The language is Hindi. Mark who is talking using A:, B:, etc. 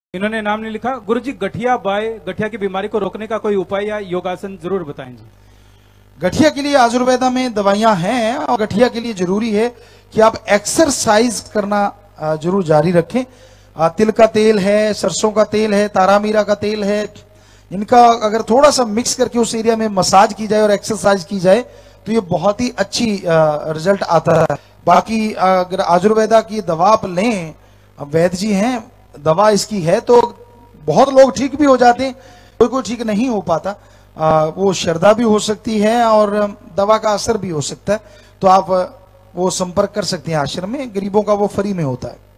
A: इन्होंने नाम नहीं लिखा। गुरुजी गठिया बाय, गठिया की बीमारी को रोकने का कोई उपाय या योगासन जरूर बताएं जी।
B: गठिया के लिए आयुर्वेदा में दवाइयां हैं और गठिया के लिए जरूरी है कि आप एक्सरसाइज करना जरूर जारी रखें। तिल का तेल है, सरसों का तेल है, तारामीरा का तेल है, इनका अगर थोड़ा सा मिक्स करके उस एरिया में मसाज की जाए और एक्सरसाइज की जाए तो ये बहुत ही अच्छी रिजल्ट आता है। बाकी अगर आयुर्वेदा की दवा आप लें, वैद्य जी हैं, दवा इसकी है तो बहुत लोग ठीक भी हो जाते हैं, कोई ठीक नहीं हो पाता। वो श्रद्धा भी हो सकती है और दवा का असर भी हो सकता है। तो आप वो संपर्क कर सकते हैं आश्रम में, गरीबों का वो फ्री में होता है।